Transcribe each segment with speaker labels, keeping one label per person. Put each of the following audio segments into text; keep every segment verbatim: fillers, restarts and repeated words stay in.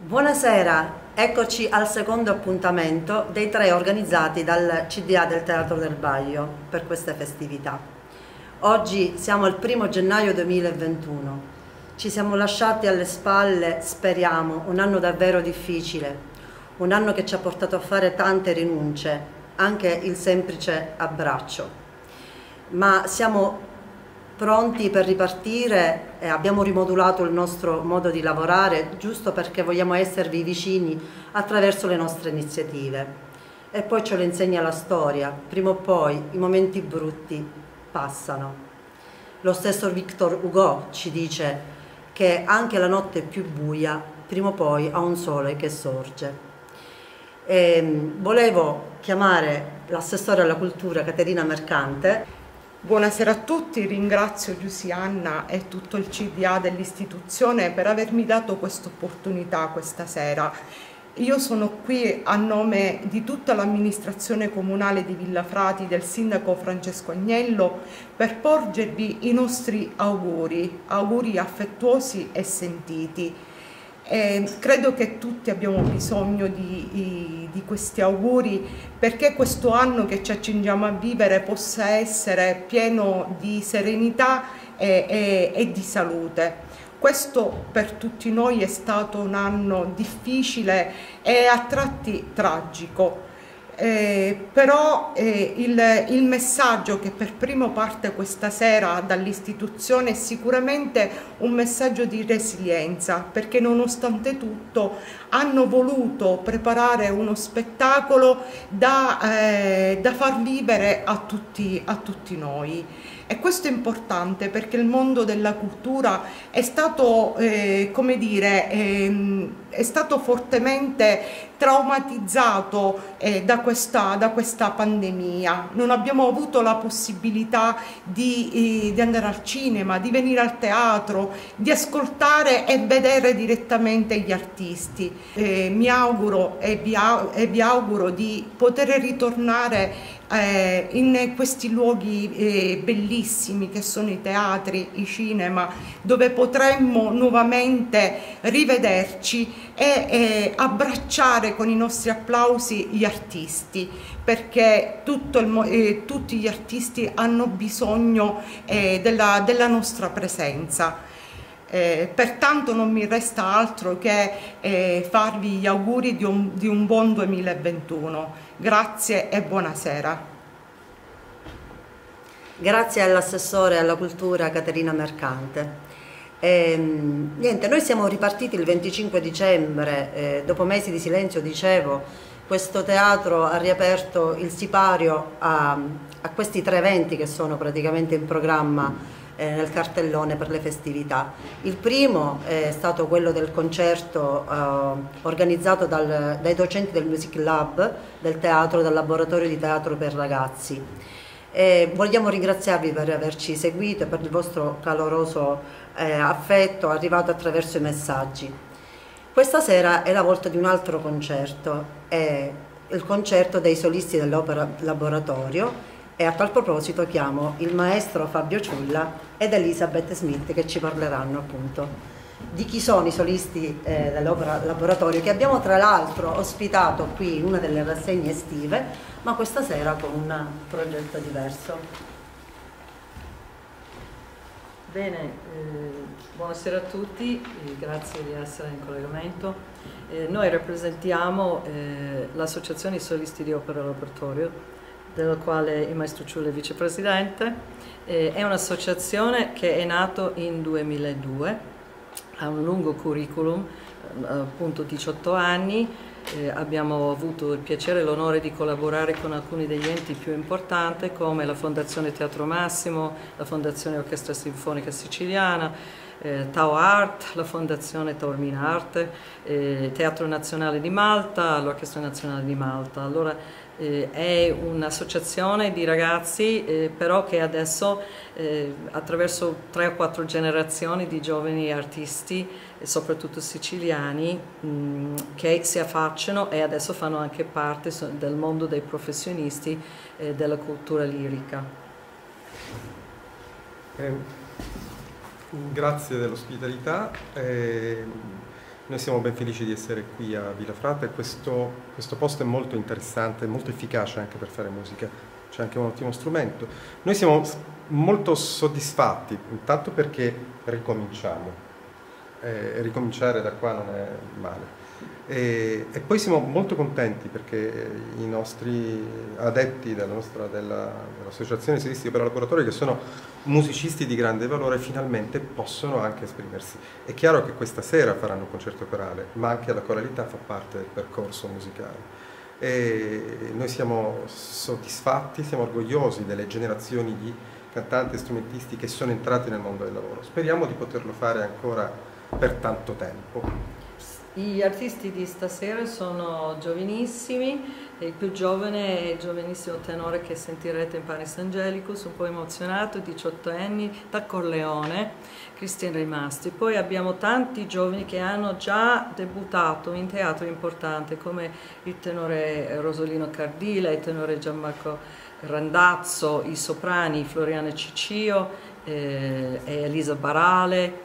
Speaker 1: Buonasera, eccoci al secondo appuntamento dei tre organizzati dal C D A del Teatro del Baglio per queste festività. Oggi siamo al primo gennaio duemilaventuno, ci siamo lasciati alle spalle, speriamo, un anno davvero difficile, un anno che ci ha portato a fare tante rinunce, anche il semplice abbraccio, ma siamo pronti per ripartire e abbiamo rimodulato il nostro modo di lavorare giusto perché vogliamo esservi vicini attraverso le nostre iniziative. E poi ce lo insegna la storia, prima o poi i momenti brutti passano. Lo stesso Victor Hugo ci dice che anche la notte più buia prima o poi ha un sole che sorge. E volevo chiamare l'assessore alla cultura Caterina Mercante.
Speaker 2: Buonasera a tutti, ringrazio Giusianna e tutto il C D A dell'istituzione per avermi dato questa opportunità questa sera. Io sono qui a nome di tutta l'amministrazione comunale di Villafrati, del sindaco Francesco Agnello, per porgervi i nostri auguri, auguri affettuosi e sentiti. Eh, credo che tutti abbiamo bisogno di, di questi auguri perché questo anno che ci accingiamo a vivere possa essere pieno di serenità e, e, e di salute. Questo per tutti noi è stato un anno difficile e a tratti tragico. Eh, però eh, il, il messaggio che per primo parte questa sera dall'istituzione è sicuramente un messaggio di resilienza, perché nonostante tutto hanno voluto preparare uno spettacolo da, eh, da far vivere a tutti, a tutti noi. E questo è importante perché il mondo della cultura è stato, eh, come dire, ehm, è stato fortemente traumatizzato eh, da, questa, da questa pandemia. Non abbiamo avuto la possibilità di, eh, di andare al cinema, di venire al teatro, di ascoltare e vedere direttamente gli artisti. Eh, mi auguro e vi, e vi auguro di poter ritornare Eh, in questi luoghi eh, bellissimi che sono i teatri, i cinema, dove potremmo nuovamente rivederci e eh, abbracciare con i nostri applausi gli artisti, perché tutto il, eh, tutti gli artisti hanno bisogno eh, della, della nostra presenza. Eh, pertanto non mi resta altro che eh, farvi gli auguri di un, di un buon duemilaventuno. Grazie e buonasera.
Speaker 1: Grazie all'assessore alla cultura Caterina Mercante. E, niente, noi siamo ripartiti il venticinque dicembre, eh, dopo mesi di silenzio, dicevo, questo teatro ha riaperto il sipario a, a questi tre eventi che sono praticamente in programma nel cartellone per le festività. Il primo è stato quello del concerto eh, organizzato dal, dai docenti del Music Lab del teatro, dal laboratorio di teatro per ragazzi. E vogliamo ringraziarvi per averci seguito e per il vostro caloroso eh, affetto arrivato attraverso i messaggi. Questa sera è la volta di un altro concerto, è il concerto dei solisti dell'Opera Laboratorio. E a tal proposito chiamo il maestro Fabio Ciulla ed Elisabeth Smith che ci parleranno appunto di chi sono i solisti eh, dell'Opera Laboratorio, che abbiamo tra l'altro ospitato qui in una delle rassegne estive, ma questa sera con un progetto diverso.
Speaker 3: Bene, eh, buonasera a tutti, eh, grazie di essere in collegamento. Eh, noi rappresentiamo eh, l'Associazione Solisti di Opera Laboratorio, della quale il maestro Ciulla è vicepresidente. Eh, è un'associazione che è nata in duemiladue, ha un lungo curriculum, appunto diciotto anni, eh, abbiamo avuto il piacere e l'onore di collaborare con alcuni degli enti più importanti come la Fondazione Teatro Massimo, la Fondazione Orchestra Sinfonica Siciliana, eh, Tau Art, la Fondazione Taormina Arte, eh, Teatro Nazionale di Malta, l'Orchestra Nazionale di Malta. Allora, Eh, è un'associazione di ragazzi eh, però che adesso eh, attraverso tre o quattro generazioni di giovani artisti, eh, soprattutto siciliani, mh, che si affacciano e adesso fanno anche parte so, del mondo dei professionisti eh, della cultura lirica.
Speaker 4: Eh, grazie dell'ospitalità. Eh, Noi siamo ben felici di essere qui a Villafrata e questo, questo posto è molto interessante, molto efficace anche per fare musica, c'è anche un ottimo strumento. Noi siamo molto soddisfatti, intanto perché ricominciamo, e ricominciare da qua non è male. E, e poi siamo molto contenti perché i nostri adepti della nostra, della, dell'Associazione Solisti per Laboratorio, che sono musicisti di grande valore, finalmente possono anche esprimersi. È chiaro che questa sera faranno un concerto corale, ma anche la coralità fa parte del percorso musicale. E noi siamo soddisfatti, siamo orgogliosi delle generazioni di cantanti e strumentisti che sono entrati nel mondo del lavoro. Speriamo di poterlo fare ancora per tanto tempo.
Speaker 3: Gli artisti di stasera sono giovanissimi, il più giovane è il giovanissimo tenore che sentirete in Panis Angelicus, un po' emozionato, diciotto anni, da Corleone, Cristian Rimasti. Poi abbiamo tanti giovani che hanno già debuttato in teatro importante, come il tenore Rosolino Cardila, il tenore Gianmarco Randazzo, i soprani Floriana Ciccio eh, e Elisa Barale.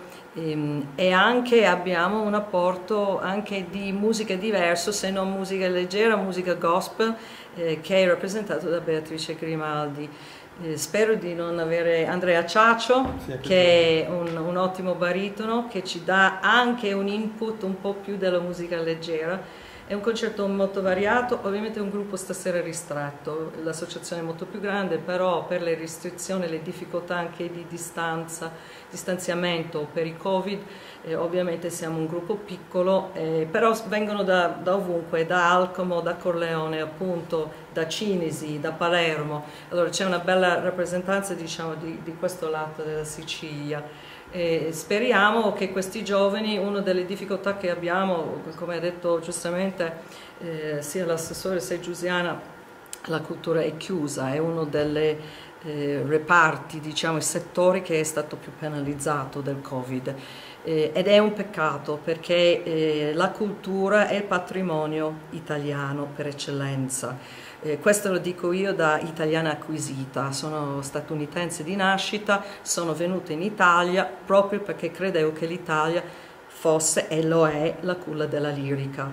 Speaker 3: E anche abbiamo un apporto anche di musica diverso, se non musica leggera, musica gospel, eh, che è rappresentato da Beatrice Grimaldi. Eh, spero di non avere Andrea Ciaccio, sì, che è un, un ottimo baritono, che ci dà anche un input un po' più della musica leggera. È un concerto molto variato, ovviamente è un gruppo stasera ristretto, l'associazione è molto più grande, però per le restrizioni, le difficoltà anche di distanza, distanziamento per i Covid, eh, ovviamente siamo un gruppo piccolo, eh, però vengono da, da ovunque, da Alcamo, da Corleone, appunto, da Cinisi, da Palermo, allora c'è una bella rappresentanza, diciamo, di, di questo lato della Sicilia. E speriamo che questi giovani, una delle difficoltà che abbiamo, come ha detto giustamente eh, sia l'assessore sia Giusiana, la cultura è chiusa, è uno dei eh, reparti, diciamo, i settori che è stato più penalizzato del Covid. Eh, ed è un peccato perché eh, la cultura è il patrimonio italiano per eccellenza. Eh, questo lo dico io da italiana acquisita, sono statunitense di nascita, sono venuta in Italia proprio perché credevo che l'Italia fosse e lo è la culla della lirica.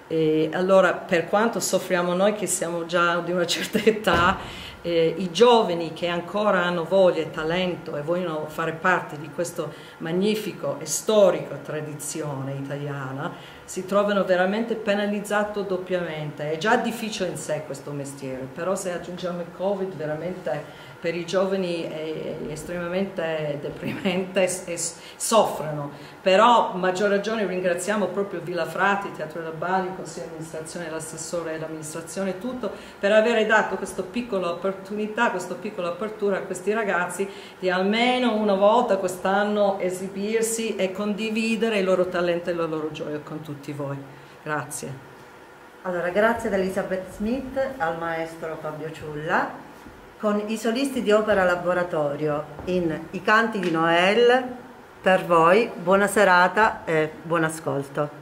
Speaker 3: E allora, per quanto soffriamo noi che siamo già di una certa età, eh, i giovani che ancora hanno voglia e talento e vogliono fare parte di questo magnifico e storico tradizione italiana si trovano veramente penalizzato doppiamente. È già difficile in sé questo mestiere, però se aggiungiamo il Covid veramente per i giovani è estremamente deprimente e soffrono. Però a maggior ragione ringraziamo proprio Villafrata, il Teatro del Bali, il Consiglio di amministrazione, l'assessore e l'amministrazione, tutto, per aver dato questa piccola opportunità, questa piccola apertura a questi ragazzi di almeno una volta quest'anno esibirsi e condividere il loro talento e la loro gioia con tutti voi. Grazie.
Speaker 1: Allora, grazie ad Elisabeth Smith, al maestro Fabio Ciulla, con i solisti di Opera Laboratorio in I canti di Noel. Per voi buona serata e buon ascolto.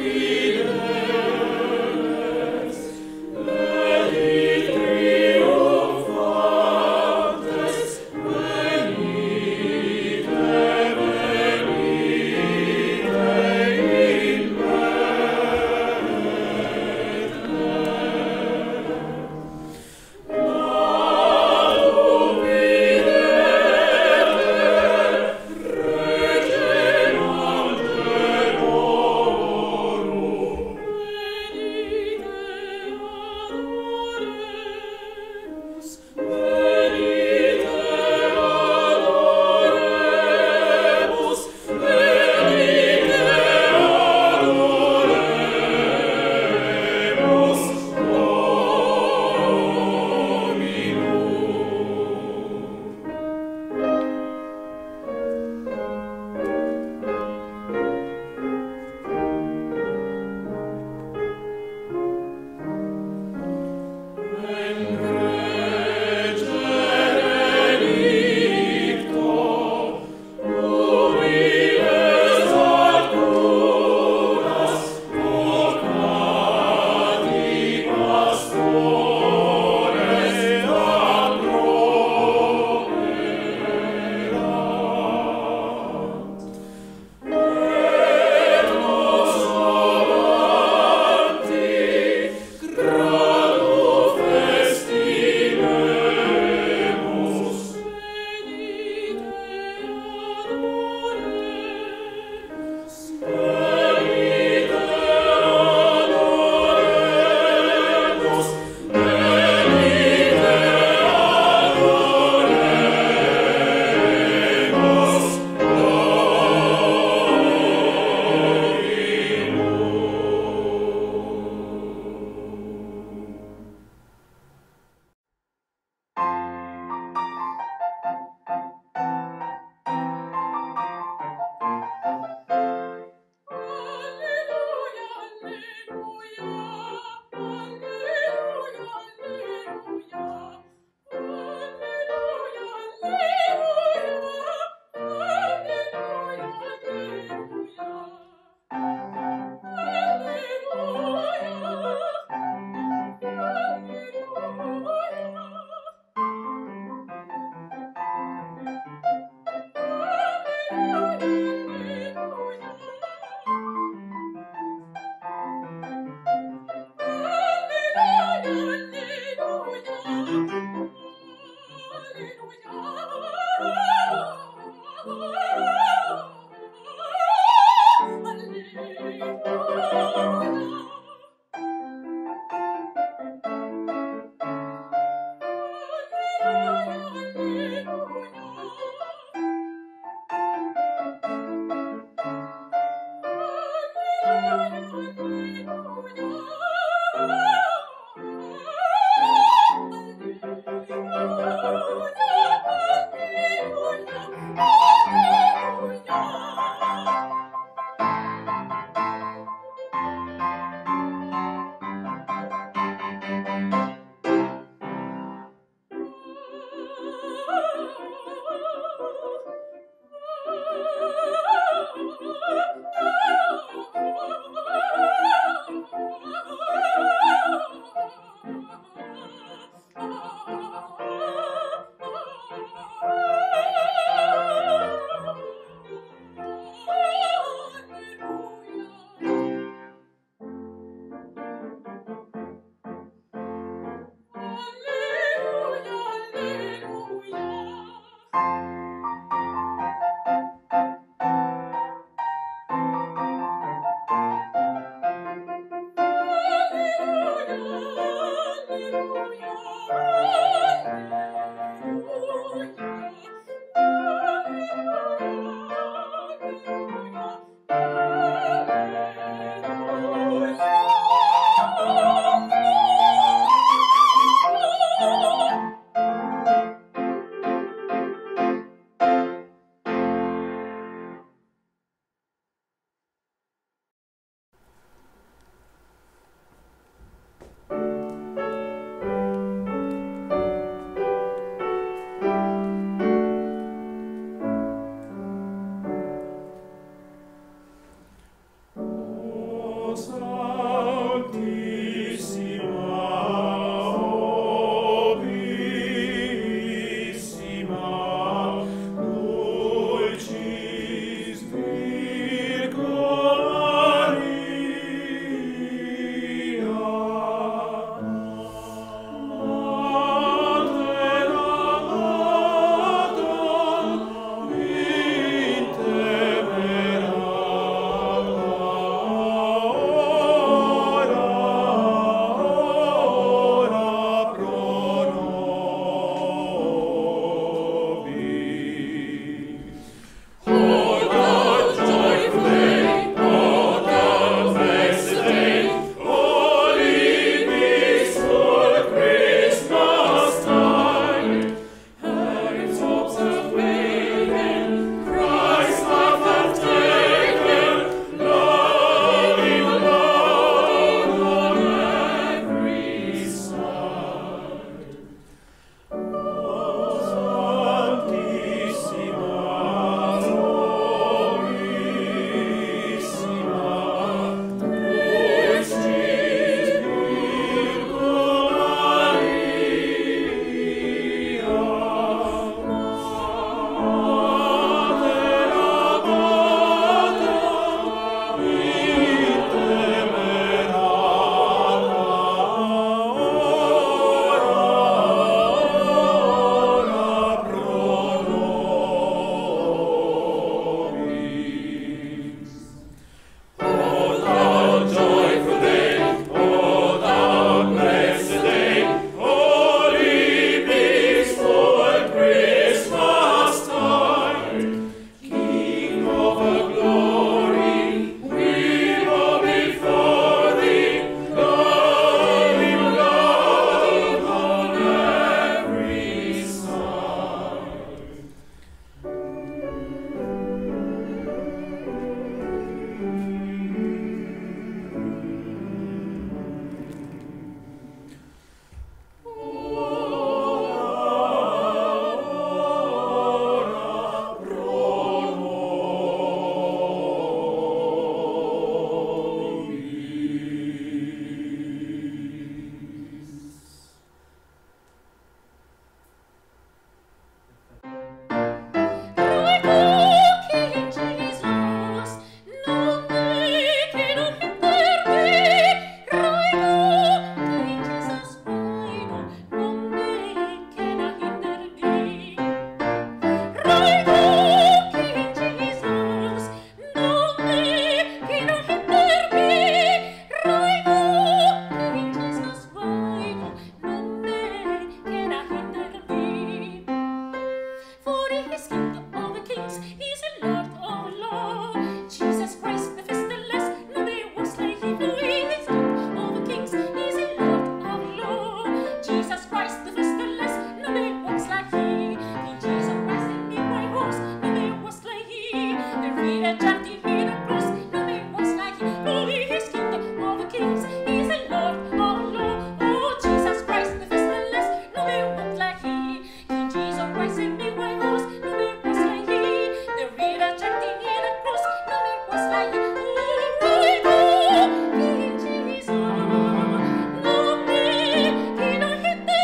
Speaker 5: Trio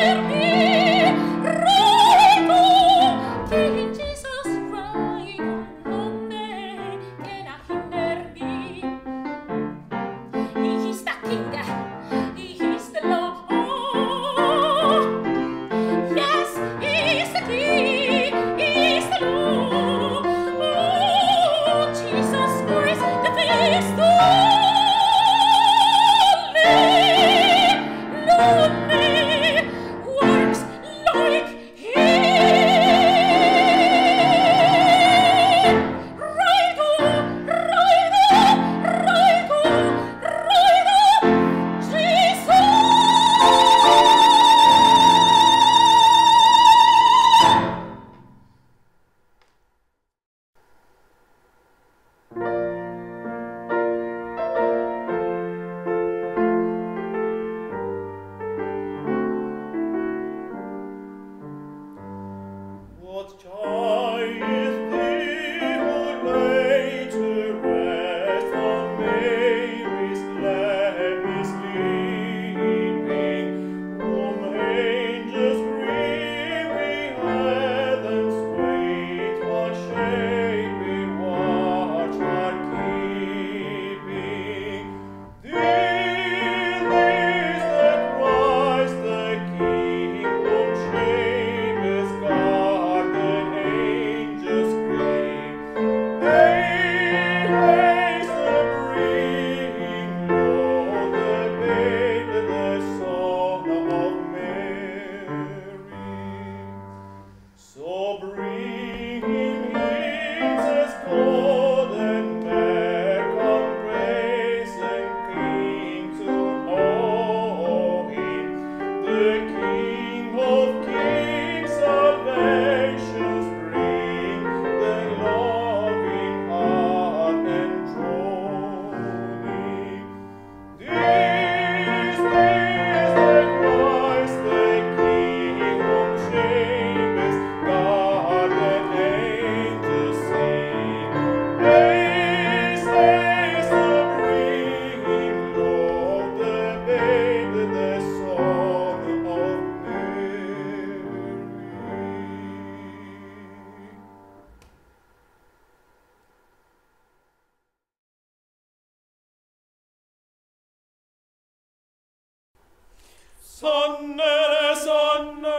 Speaker 5: Sonnere, sonne,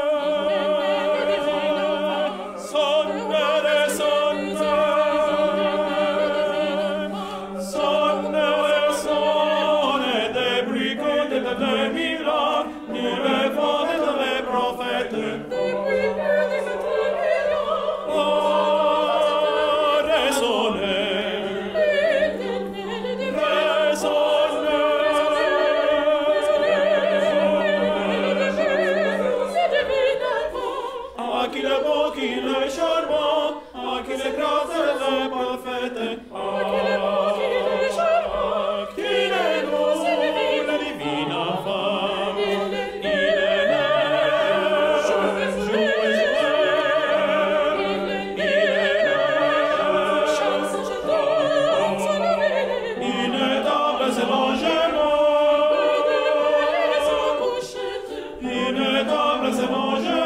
Speaker 5: sonnere, sonne, sonnere, sonne, des brigands et des miracles, ni les vents et les prophètes. Oh, résonnez, résonnez. À qui le beau, qui le charmant, à qui le grâce et le parfait, à qui le charmant, qui est nous, la divine femme, il est né, jouez, jouez, il est né, chante, inébranlable c'est l'angement, inébranlable c'est l'angement.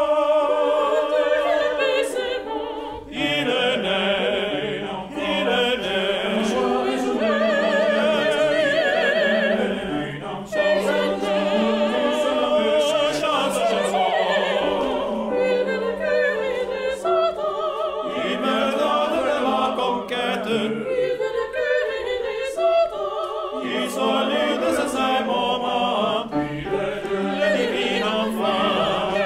Speaker 5: Il solide, c'est ce moment, le divin enfant.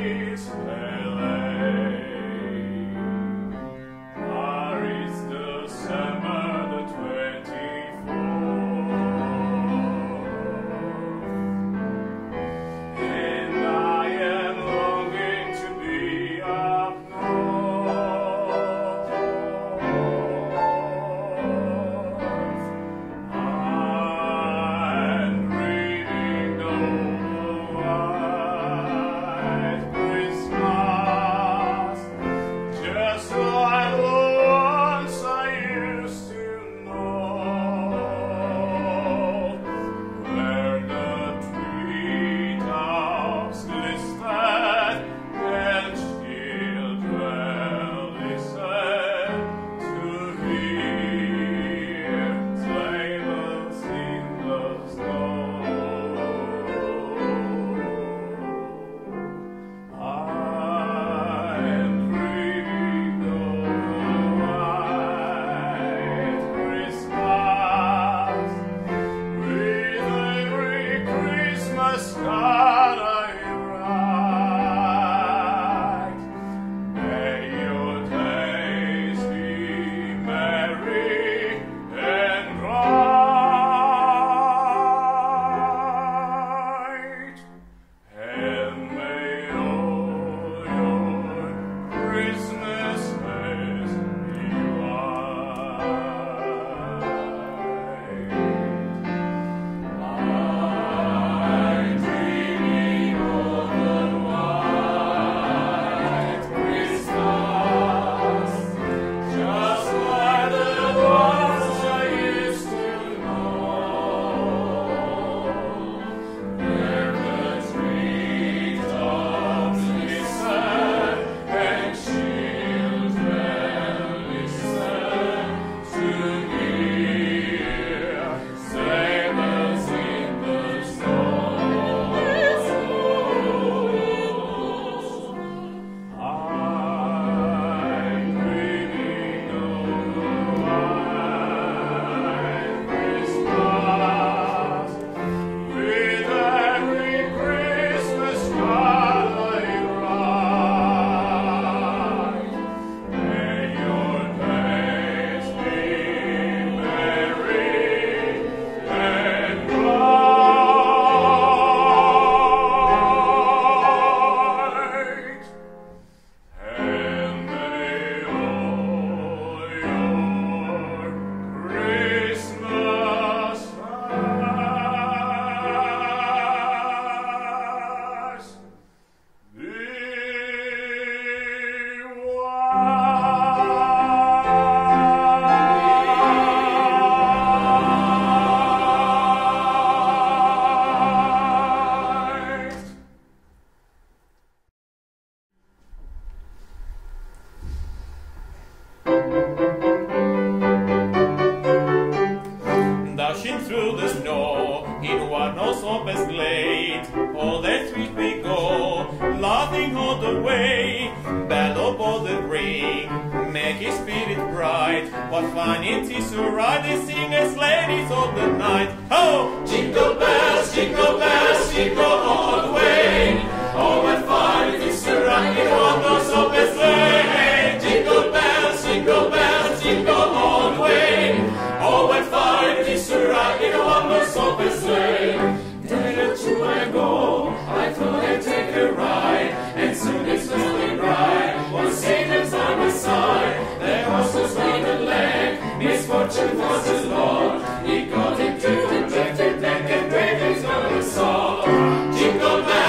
Speaker 5: Jingle bells.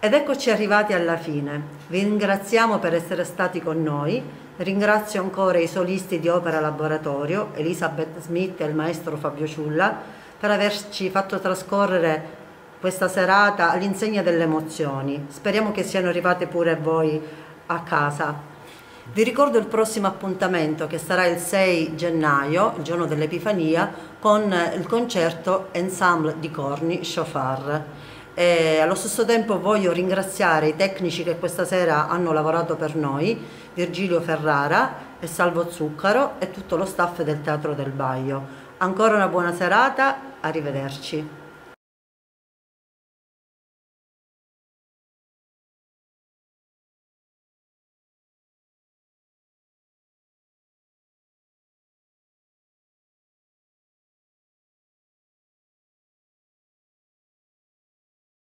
Speaker 1: Ed eccoci arrivati alla fine. Vi ringraziamo per essere stati con noi. Ringrazio ancora i solisti di Opera Laboratorio, Elisabeth Smith e il maestro Fabio Ciulla, per averci fatto trascorrere questa serata all'insegna delle emozioni. Speriamo che siano arrivate pure voi a casa. Vi ricordo il prossimo appuntamento, che sarà il sei gennaio, il giorno dell'Epifania, con il concerto Ensemble di corni Shofar. E allo stesso tempo voglio ringraziare i tecnici che questa sera hanno lavorato per noi, Virgilio Ferrara e Salvo Zuccaro, e tutto lo staff del Teatro del Baio. Ancora una buona serata, arrivederci.